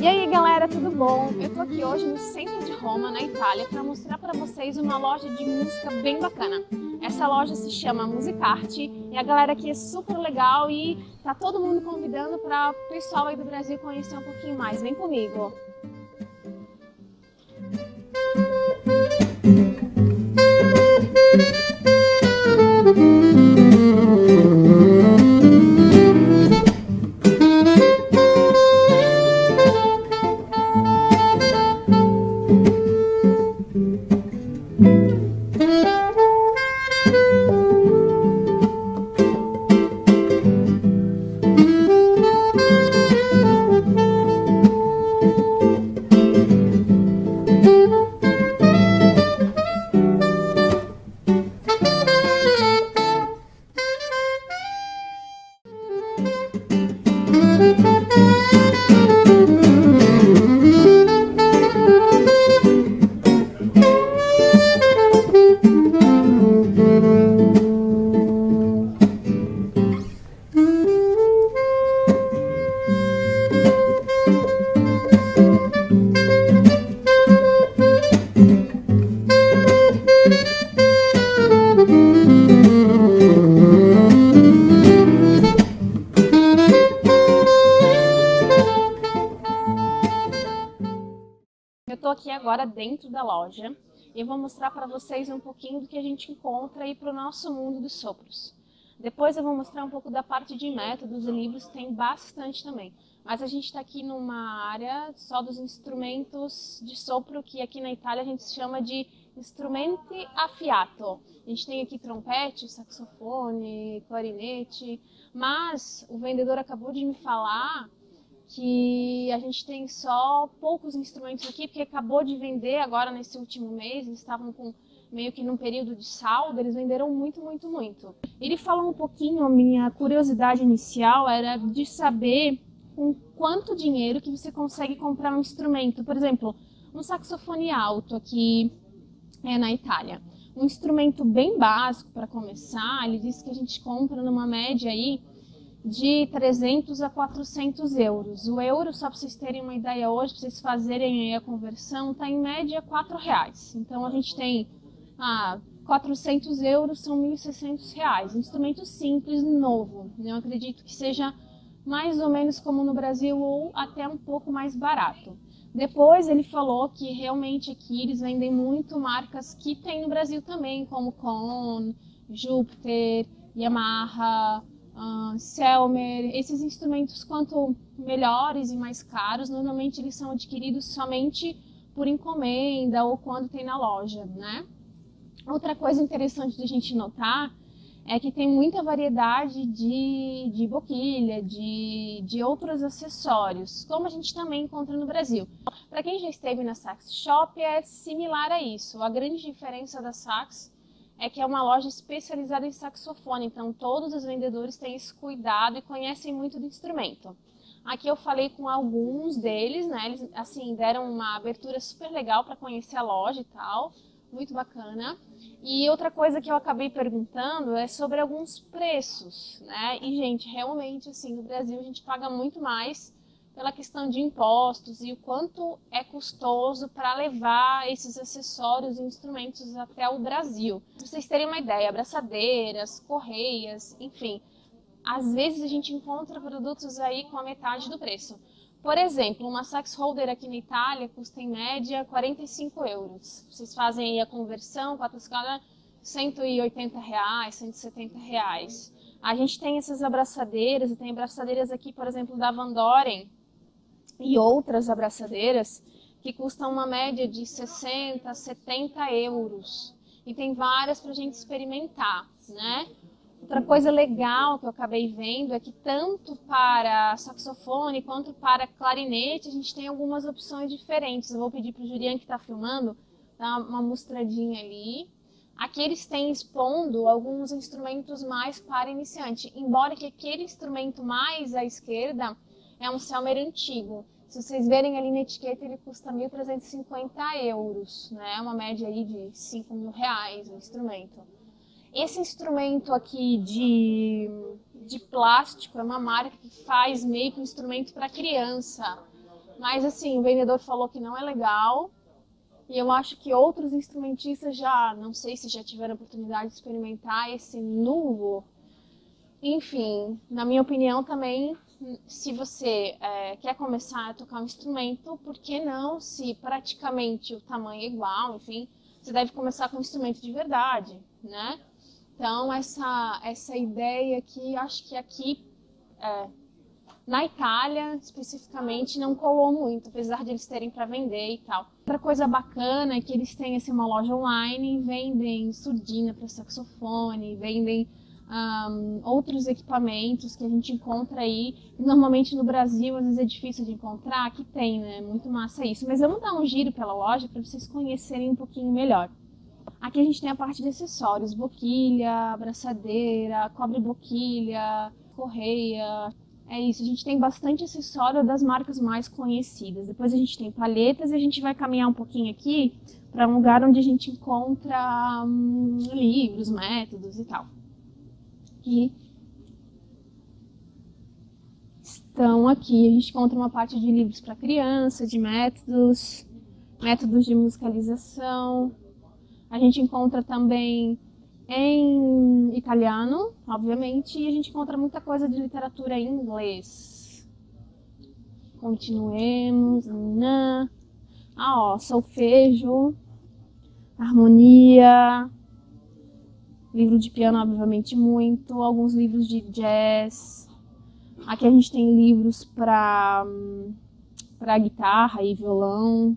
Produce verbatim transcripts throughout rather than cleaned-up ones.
E aí galera, tudo bom? Eu tô aqui hoje no centro de Roma, na Itália, para mostrar para vocês uma loja de música bem bacana. Essa loja se chama Musicarte e a galera aqui é super legal e tá todo mundo convidando para o pessoal aí do Brasil conhecer um pouquinho mais. Vem comigo! Eu tô aqui agora dentro da loja e eu vou mostrar para vocês um pouquinho do que a gente encontra aí para o nosso mundo dos sopros. Depois eu vou mostrar um pouco da parte de métodos e livros, tem bastante também. Mas a gente está aqui numa área só dos instrumentos de sopro, que aqui na Itália a gente chama de strumenti a fiato. A gente tem aqui trompete, saxofone, clarinete, mas o vendedor acabou de me falar que a gente tem só poucos instrumentos aqui, porque acabou de vender agora nesse último mês, eles estavam com meio que num período de saldo, eles venderam muito, muito, muito. Ele falou um pouquinho, a minha curiosidade inicial era de saber com quanto dinheiro que você consegue comprar um instrumento. Por exemplo, um saxofone alto aqui é, na Itália. Um instrumento bem básico para começar, ele disse que a gente compra numa média aí de trezentos a quatrocentos euros. O euro, só para vocês terem uma ideia hoje, para vocês fazerem a conversão, está em média quatro reais. Então a gente tem ah, quatrocentos euros, são mil e seiscentos reais. Um instrumento simples, novo. Eu acredito que seja mais ou menos como no Brasil ou até um pouco mais barato. Depois ele falou que realmente aqui eles vendem muito marcas que tem no Brasil também, como Kohn, Jupiter, Yamaha, Uh, Selmer. Esses instrumentos, quanto melhores e mais caros, normalmente eles são adquiridos somente por encomenda ou quando tem na loja, né? Outra coisa interessante de a gente notar é que tem muita variedade de, de boquilha, de, de outros acessórios, como a gente também encontra no Brasil. Para quem já esteve na Sax Shop, é similar a isso. A grande diferença da Sax é que é uma loja especializada em saxofone, então todos os vendedores têm esse cuidado e conhecem muito do instrumento. Aqui eu falei com alguns deles, né? Eles assim deram uma abertura super legal para conhecer a loja e tal, muito bacana. E outra coisa que eu acabei perguntando é sobre alguns preços, né? E gente, realmente assim, no Brasil a gente paga muito mais pela questão de impostos e o quanto é custoso para levar esses acessórios e instrumentos até o Brasil. Para vocês terem uma ideia, abraçadeiras, correias, enfim, às vezes a gente encontra produtos aí com a metade do preço. Por exemplo, uma sax holder aqui na Itália custa em média quarenta e cinco euros. Vocês fazem aí a conversão, quatro escalas, cento e oitenta reais, cento e setenta reais. A gente tem essas abraçadeiras, e tem abraçadeiras aqui, por exemplo, da Van Doren, e outras abraçadeiras que custam uma média de sessenta a setenta euros. E tem várias para a gente experimentar, né? Outra coisa legal que eu acabei vendo é que tanto para saxofone quanto para clarinete a gente tem algumas opções diferentes. Eu vou pedir para o Julian que está filmando dar uma mostradinha ali. Aqui eles têm expondo alguns instrumentos mais para iniciante, embora que aquele instrumento mais à esquerda é um Selmer antigo. Se vocês verem ali na etiqueta, ele custa mil trezentos e cinquenta euros, né? Uma média aí de cinco mil reais o instrumento. Esse instrumento aqui de, de plástico é uma marca que faz meio que um instrumento para criança. Mas assim, o vendedor falou que não é legal. E eu acho que outros instrumentistas já, não sei se já tiveram a oportunidade de experimentar esse novo. Enfim, na minha opinião também, se você é, quer começar a tocar um instrumento, por que não, se praticamente o tamanho é igual, enfim, você deve começar com um instrumento de verdade, né? Então, essa, essa ideia aqui, acho que aqui, é, na Itália, especificamente, não colou muito, apesar de eles terem para vender e tal. Outra coisa bacana é que eles têm assim, uma loja online, vendem surdina para saxofone, vendem um, outros equipamentos que a gente encontra aí. Normalmente no Brasil, às vezes é difícil de encontrar, aqui tem, né? Muito massa isso. Mas vamos dar um giro pela loja para vocês conhecerem um pouquinho melhor. Aqui a gente tem a parte de acessórios, boquilha, abraçadeira, cobre-boquilha, correia. É isso, a gente tem bastante acessório das marcas mais conhecidas. Depois a gente tem palhetas e a gente vai caminhar um pouquinho aqui para um lugar onde a gente encontra hum, livros, métodos e tal. Que estão aqui. A gente encontra uma parte de livros para criança, de métodos, métodos de musicalização. A gente encontra também em italiano, obviamente, e a gente encontra muita coisa de literatura em inglês. Continuemos. Né? Ah, ó, solfejo, harmonia, livro de piano, obviamente, muito, alguns livros de jazz. Aqui a gente tem livros para para guitarra e violão.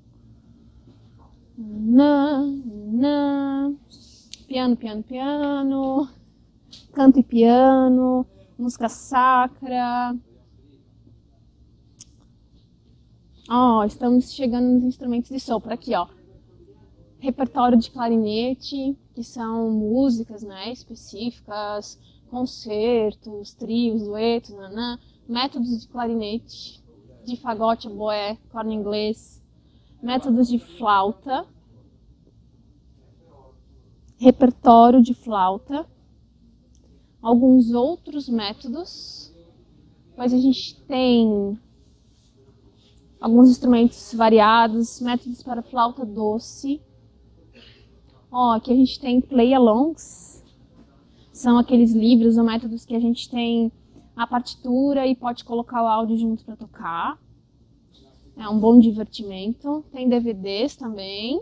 Nã, nã. Piano, piano, piano, canto e piano, música sacra. Ó, oh, estamos chegando nos instrumentos de sopro aqui, ó. Repertório de clarinete, que são músicas, né, específicas, concertos, trios, duetos, nanã. Métodos de clarinete, de fagote, oboé, corno inglês. Métodos de flauta. Repertório de flauta, alguns outros métodos, depois a gente tem alguns instrumentos variados, métodos para flauta doce. Ó, aqui a gente tem play-alongs, são aqueles livros ou métodos que a gente tem a partitura e pode colocar o áudio junto para tocar. É um bom divertimento. Tem D V Ds também.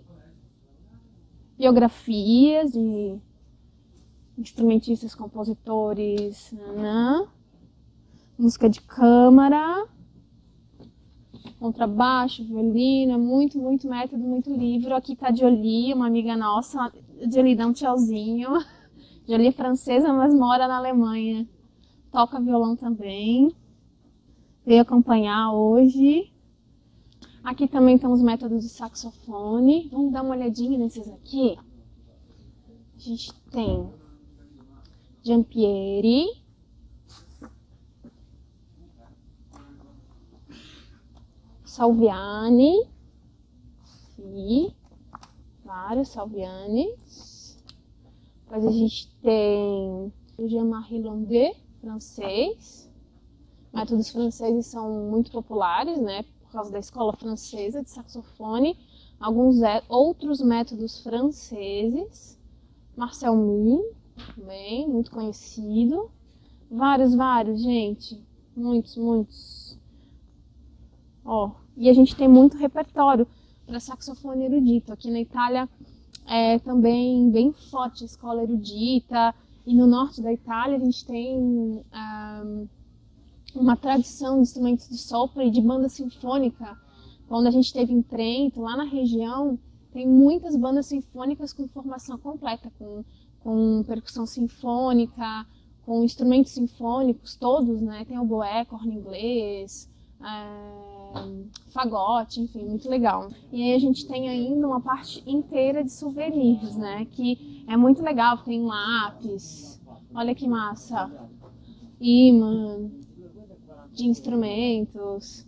Biografias de instrumentistas, compositores, nanã. Música de câmara, contrabaixo, violino, muito, muito método, muito livro. Aqui tá a Jolie, uma amiga nossa. Jolie, dá um tchauzinho. Jolie é francesa, mas mora na Alemanha. Toca violão também. Veio acompanhar hoje. Aqui também tem os métodos de saxofone. Vamos dar uma olhadinha nesses aqui. A gente tem Giampieri, Salviani, e vários Salvianis. Depois a gente tem o Jean-Marie Landais, francês. Métodos franceses são muito populares, né? Por causa da escola francesa de saxofone, alguns é, outros métodos franceses, Marcel Mule, também, muito conhecido, vários, vários, gente, muitos, muitos. Ó, e a gente tem muito repertório para saxofone erudito. Aqui na Itália é também bem forte a escola erudita, e no norte da Itália a gente tem um, uma tradição de instrumentos de sopro e de banda sinfônica. Quando a gente esteve em Trento, lá na região, tem muitas bandas sinfônicas com formação completa, com, com percussão sinfônica, com instrumentos sinfônicos todos, né? Tem oboé, corno inglês, é, fagote, enfim, muito legal. E aí a gente tem ainda uma parte inteira de souvenirs, né? Que é muito legal, tem lápis, olha que massa, imã de instrumentos,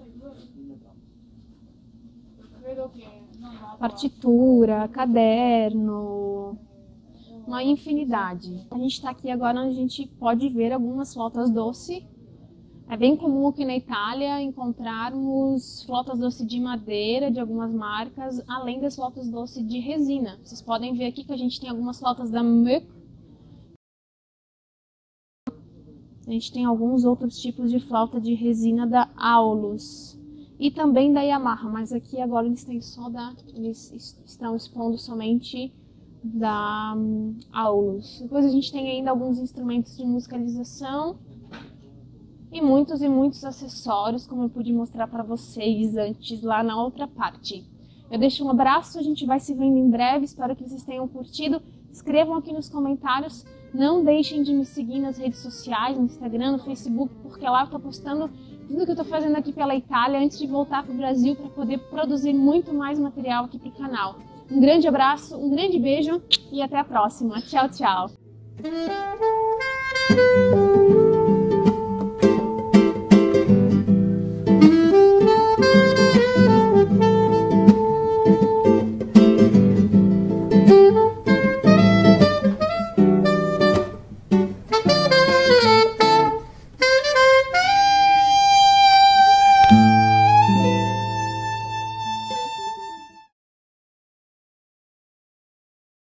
partitura, caderno, uma infinidade. A gente está aqui agora onde a gente pode ver algumas flautas doce. É bem comum aqui na Itália encontrarmos flautas doce de madeira de algumas marcas, além das flautas doce de resina. Vocês podem ver aqui que a gente tem algumas flautas da Moeck. A gente tem alguns outros tipos de flauta de resina da Aulus e também da Yamaha, mas aqui agora eles têm só da, eles estão expondo somente da um, Aulus. Depois a gente tem ainda alguns instrumentos de musicalização e muitos e muitos acessórios, como eu pude mostrar para vocês antes lá na outra parte. Eu deixo um abraço, a gente vai se vendo em breve, espero que vocês tenham curtido. Escrevam aqui nos comentários, não deixem de me seguir nas redes sociais, no Instagram, no Facebook, porque lá eu estou postando tudo que eu estou fazendo aqui pela Itália antes de voltar para o Brasil para poder produzir muito mais material aqui para o canal. Um grande abraço, um grande beijo e até a próxima. Tchau, tchau!